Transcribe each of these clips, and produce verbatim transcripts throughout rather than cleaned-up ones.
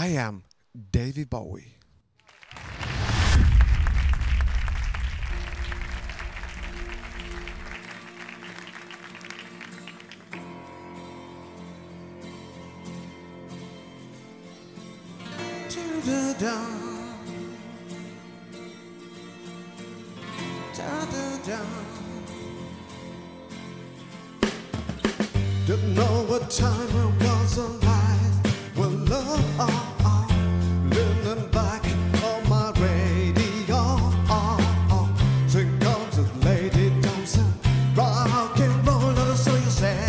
I am David Bowie. To the dawn, to the dawn. Don't know what time it was alive. Well, love, oh, oh, leaning back on my radio. Oh, oh. So it comes to Lady Thompson, rock and roll, so you said.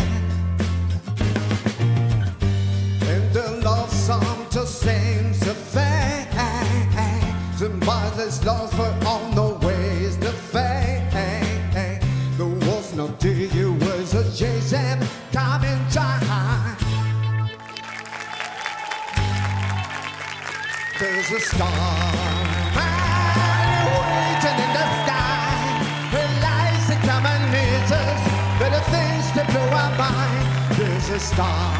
And the love song to sing the fame. Somebody's lost for all no ways to fame. There was no day you was a chasing time in time. There's a star waiting in the sky. It lies the common meters, better things to blow our mind. There's a star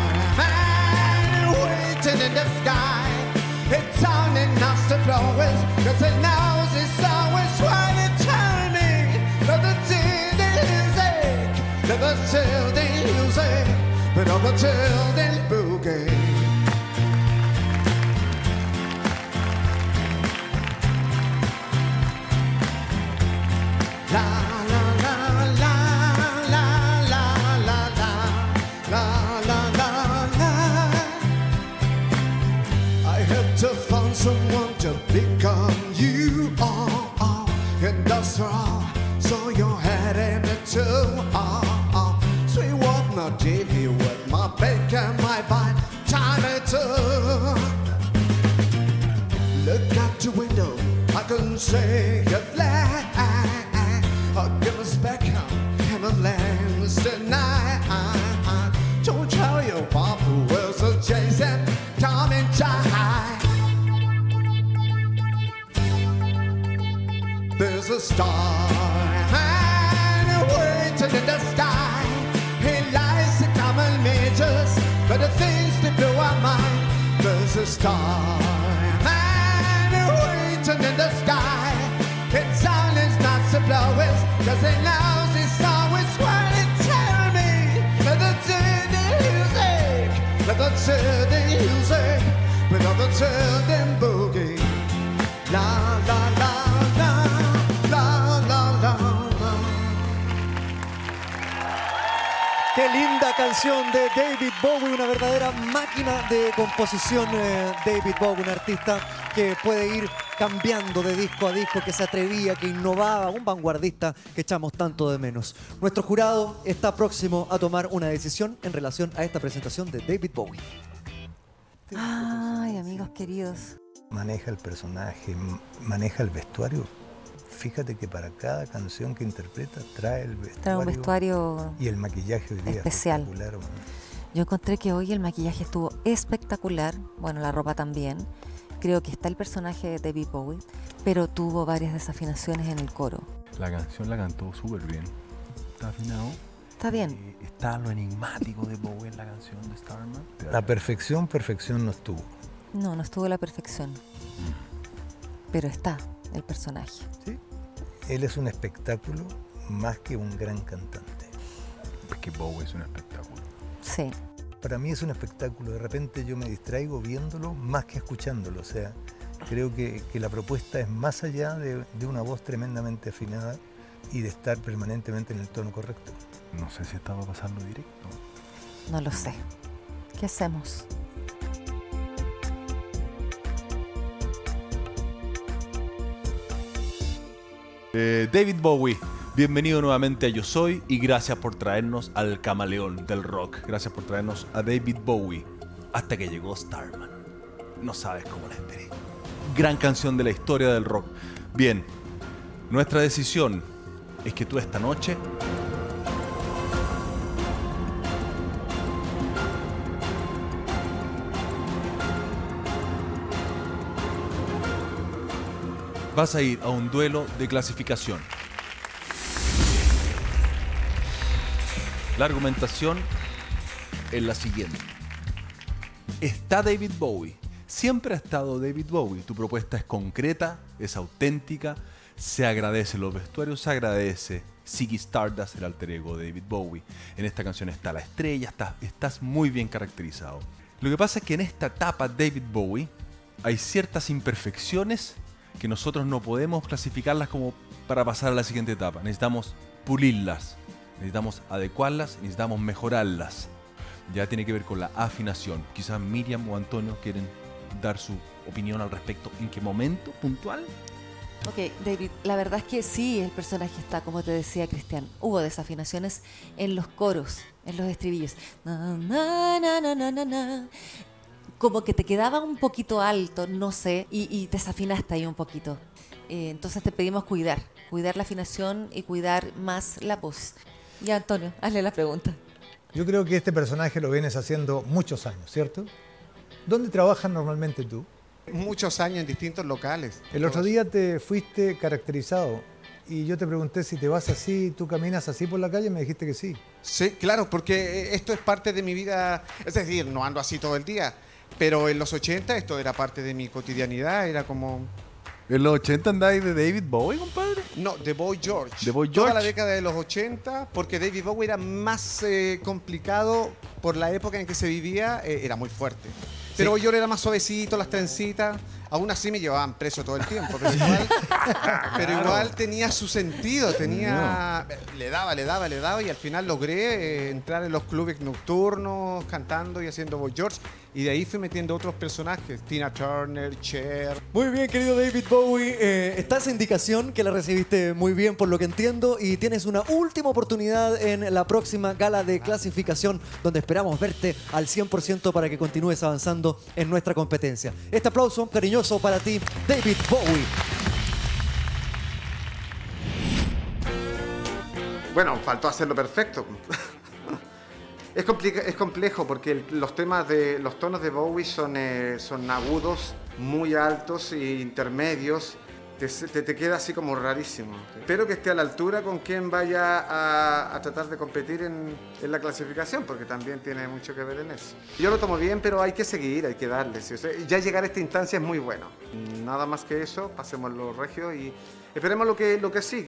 waiting in the sky. It's sounding us to blow us, cause it knows it's always right and turning. Never till the music, never till the music, but never till the boogie. La la la la la la la la la la la la. I had to find someone to become you, oh, oh, and that's wrong. So you're heading into, oh, oh. Sweet what my T V with my bacon, my vine, time it to. Look out the window, I can say a flag. I'll give us back home and the lands tonight. Don't tell your papa was a chasing time and time. There's a star waiting in the sky. He lies the common meters, but the things that blow our mind. There's a star waiting in the sky. Its sound is not so blowing, cause it knows it's always what it tell me. Let the turn the music, let the turn the music, but let the turn the boogie. La la la la, la la la la. Qué linda canción de David Bowie, una verdadera máquina de composición. eh, David Bowie, un artista que puede ir cambiando de disco a disco, que se atrevía, que innovaba, un vanguardista que echamos tanto de menos. Nuestro jurado está próximo a tomar una decisión en relación a esta presentación de David Bowie. Ay, amigos queridos. Maneja el personaje, maneja el vestuario. Fíjate que para cada canción que interpreta trae el vestuario, Trae un vestuario y el maquillaje hoy día especial. espectacular. Bueno. Yo encontré que hoy el maquillaje estuvo espectacular, bueno, la ropa también. Creo que está el personaje de David Bowie, pero tuvo varias desafinaciones en el coro. La canción la cantó súper bien. Está afinado. Está bien. Eh, está lo enigmático de Bowie en la canción de Starman. La perfección, perfección no estuvo. No, no estuvo a la perfección. Pero está el personaje. ¿Sí? Él es un espectáculo más que un gran cantante. Es que Bowie es un espectáculo. Sí. Para mí es un espectáculo. De repente yo me distraigo viéndolo más que escuchándolo. O sea, creo que, que la propuesta es más allá de, de una voz tremendamente afinada y de estar permanentemente en el tono correcto. No sé si estaba pasando directo. No lo sé. ¿Qué hacemos? Eh, David Bowie, bienvenido nuevamente a Yo Soy y gracias por traernos al camaleón del rock. Gracias por traernos a David Bowie. Hasta que llegó Starman. No sabes cómo la esperé. Gran canción de la historia del rock. Bien, nuestra decisión es que tú esta noche vas a ir a un duelo de clasificación. La argumentación es la siguiente. Está David Bowie, siempre ha estado David Bowie. Tu propuesta es concreta, es auténtica, se agradece los vestuarios, se agradece Ziggy Stardust, el alter ego de David Bowie. En esta canción está la estrella, estás, estás muy bien caracterizado. Lo que pasa es que en esta etapa David Bowie hay ciertas imperfecciones que nosotros no podemos clasificarlas como para pasar a la siguiente etapa. Necesitamos pulirlas, necesitamos adecuarlas, necesitamos mejorarlas. Ya tiene que ver con la afinación. Quizás Miriam o Antonio quieren dar su opinión al respecto. ¿En qué momento puntual? Ok, David, la verdad es que sí, el personaje está, como te decía Cristian, hubo desafinaciones en los coros, en los estribillos. Na, na, na, na, na, na, na. Como que te quedaba un poquito alto, no sé, y, y desafinaste ahí un poquito. Eh, entonces te pedimos cuidar, cuidar la afinación y cuidar más la voz. Ya, Antonio, hazle la pregunta. Yo creo que este personaje lo vienes haciendo muchos años, ¿cierto? ¿Dónde trabajas normalmente tú? Muchos años en distintos locales. El otro día te fuiste caracterizado y yo te pregunté si te vas así, tú caminas así por la calle y me dijiste que sí. Sí, claro, porque esto es parte de mi vida. Es decir, no ando así todo el día, pero en los ochenta esto era parte de mi cotidianidad, era como... ¿En los ochenta andáis de David Bowie, compadre? No, The Boy George. The Boy Toda George. la década de los ochenta, porque David Bowie era más eh, complicado por la época en que se vivía, eh, era muy fuerte. Pero Boy George era más suavecito, las trencitas. Aún así me llevaban preso todo el tiempo, pero igual, pero igual tenía su sentido, tenía, le daba, le daba, le daba y al final logré eh, entrar en los clubes nocturnos cantando y haciendo Boy George y de ahí fui metiendo otros personajes, Tina Turner, Cher. Muy bien, querido David Bowie. Eh, está esa indicación que la recibiste muy bien por lo que entiendo y tienes una última oportunidad en la próxima gala de clasificación donde esperamos verte al cien por ciento para que continúes avanzando en nuestra competencia. Este aplauso cariñoso para ti, David Bowie. Bueno, faltó hacerlo perfecto. Es, complica- es complejo porque el- los temas de los tonos de Bowie son, eh, son agudos, muy altos e intermedios. Te, te, te queda así como rarísimo. Espero que esté a la altura con quien vaya a, a tratar de competir en, en la clasificación, porque también tiene mucho que ver en eso. Yo lo tomo bien, pero hay que seguir, hay que darle. ¿Sí? O sea, ya llegar a esta instancia es muy bueno. Nada más que eso, pasemos los regios y esperemos lo que, lo que sigue.